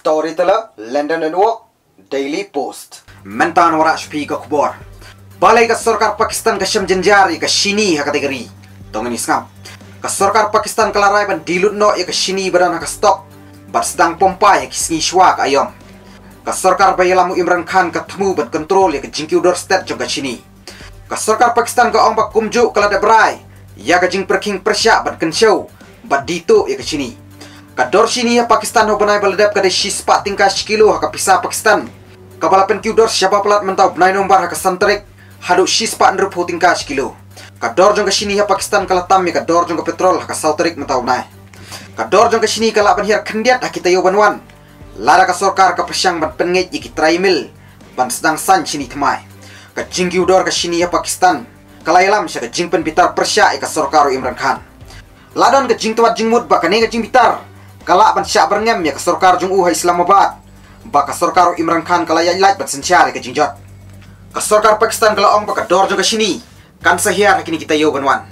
Storyteller, London Network, Daily Post. Mentan warak shpi ke kubor. Balai ke Sarkar Pakistan ke syam jenjari ke shini ha kategori. Tong ini skam. Ke Sarkar Pakistan kelarai ban dilut no ya ke shini badan ha ke stok. Bat sedang pompa ya kisngi shwa ke ayam. Ke Sarkar bayalamu Imran Khan ke temu bat kontrol ya ke jingkiu dor state jong ke shini. Ke Sarkar Pakistan ke ong bak kumjuk ke lada berai. Ya ke jing perking persyak bat kensyaw. Bat dito ya ke shini. Kador sini ya Pakistan ho benai baladap kada shispa tingkah kilo ha pisah Pakistan. Kabalapen kiudor siapa pelat mentau benai nomor ha santrik hadu shispa ndrup ho tingkah kilo. Kador jong ke sini ya Pakistan kala tam ya kador jong ke petrol ha sautrik mentau benai. Kador jong ke sini kala ban hier kendiat ha kita yo banwan. Lara ka Sarkar ka persyang ban pengej iki traimil ban sedang san sini temai. Ka jingkiudor ke sini ya Pakistan kala ilam sya ka jingpen bitar persya ka Sarkar Imran Khan. Ladon ke jing tuat jingmut ba kane ke jing bitar. Kala ban syak berngem ya ke Sarkar jung uha Islamabad. Ba ka Sarkar Imran Khan kala ya light bat sensyar ke jingjot. Ka Sarkar Pakistan kala ong ba ka dor jung ke sini. Kan sahiar kini kita yo banwan.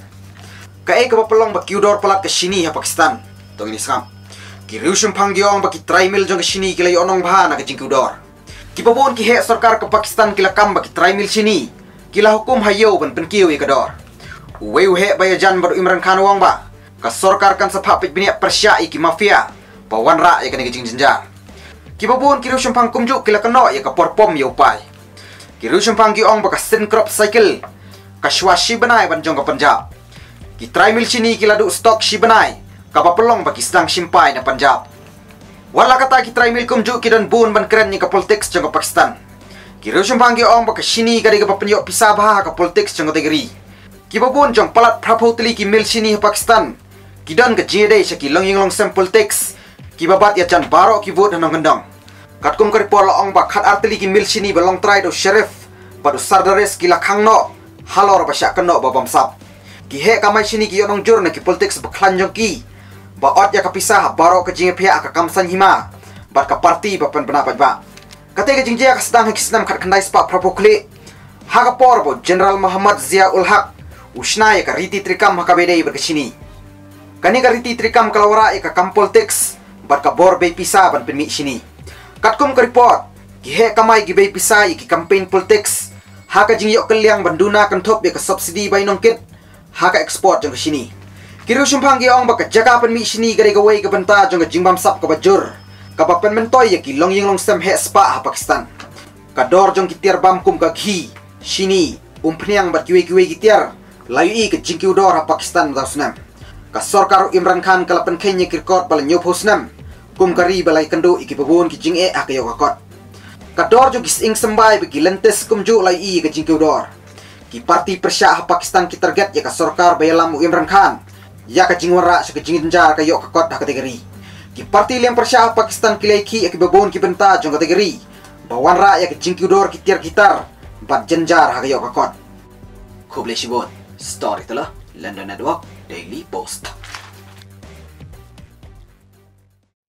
Ka e ka pelong ba kiudor pelat ke sini ha Pakistan. Tong ini skam. Ki riushum panggiong ba ki traimil jung ke sini kila yo onong bahana ke jing kiudor. Ki babon ki he Sarkar ke Pakistan kila kam ba ki traimil sini. Kila hukum hayo ban penkiu ya ke dor. Uwe he ba ya jan baru Imran Khan wong ba. Ka Sarkar kan sepapit biniak persya iki mafia pawan ra ya kena gijing jenjar. Ki babun kiru syempang kumjuk kila keno ya ka porpom ya upai. Kiru syempang gi ong baka sin crop cycle ka shwashi benai ban jong ka Punjab. Ki traimil sini kila du stok shi benai ka pelong baki sedang simpai na Punjab. Wala kata ki traimil kumjuk ki dan bun ban keren ni ka politics jong ka Pakistan. Kiru syempang gi ong baka sini ka di ka penyok pisah bah ka politics jong ka tegeri. Ki babun jong palat prapotli ki mil sini Pakistan. Kidan ke jede syaki long long sem politics ki babat ya chan baro ki vote hanong gendong kat kum kari por ong ba khat arteli ki mil sini balong try do sheriff padu sardares ki lakhang no halor ba syak no ba bamsap ki he kamai sini ki onong jur na ki politics ba klanjong ki ba ot ya kapisah baro ke jinge pia ka kamsan hima ba ka parti ba pen pendapat ba kate ke jingje ka sedang kisnam khat khandai spa propokle ha ka por bo General Muhammad Zia ul Haq usna ya ka riti trikam ha ka bedai ba ke sini. Kani ka riti trikam kalawara ka kam politics bat ka bor bay pisa ban penmi sini. Katkum ka report ki he kamai gi bay pisa ki campaign politics ha ka jing yok kelyang banduna kan thop ya ka subsidy bay nongkit ha ka export jong sini. Kiru sumpang gi ong ba ka jaga penmi sini gari ka way ka banta jong jingbam sap ka bajur ka ba pen mentoy ya ki long ying long sem he spa ha Pakistan. Ka dor jong kitiar bam kum ka ghi sini umpniang bat kiwe kitiar layu ka jingkiu dor ha Pakistan dasnam. Ka Sarkar Imran Khan kala pen kenya kirkot bala nyop hosnam kum kari balai kendo iki babon ki jing e akayo kakot ka dor jo gis ing sambai bagi lentes kum jo lai i ka jing dor ki parti persya ha Pakistan ki target ya ka Sarkar bayalam Imran Khan ya ka jing wara sa ka jing denjar kayo kakot ha kategori ki parti lem persya ha Pakistan ki lai ki iki babon ki benta jong kategori bawan ra ya ka jing dor ki tiar gitar bat jenjar ha kayo kakot Kuble Shibot Storyteller London Network Daily Post.